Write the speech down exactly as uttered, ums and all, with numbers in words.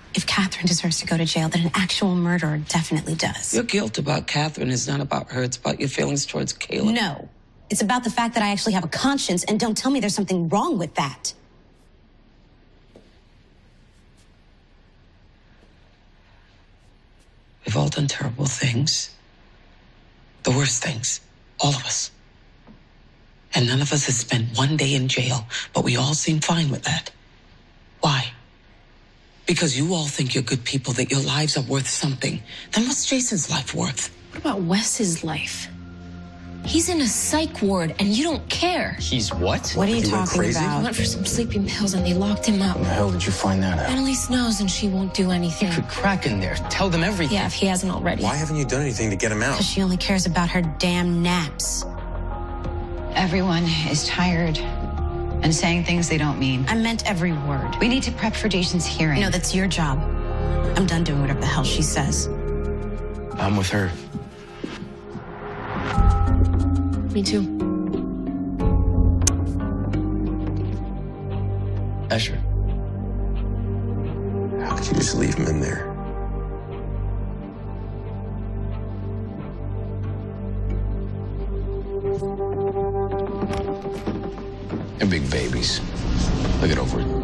If Catherine deserves to go to jail, then an actual murderer definitely does. Your guilt about Catherine is not about her. It's about your feelings towards Caleb. No. It's about the fact that I actually have a conscience, and don't tell me there's something wrong with that. We've all done terrible things. The worst things. All of us. And none of us has spent one day in jail, but we all seem fine with that. Why? Because you all think you're good people, that your lives are worth something. Then what's Jason's life worth? What about Wes's life? He's in a psych ward and you don't care. He's what? What are you, you talking He about? went for some sleeping pills and they locked him up. How the hell did you find that out? Annalise knows and she won't do anything. You could crack in there. Tell them everything. Yeah, if he hasn't already. Why haven't you done anything to get him out? Because she only cares about her damn naps. Everyone is tired and saying things they don't mean. I meant every word. We need to prep for Jason's hearing. No, that's your job. I'm done doing whatever the hell she says. I'm with her. Me too. Escher. How could you just leave him in there? They're big babies. They'll get over it.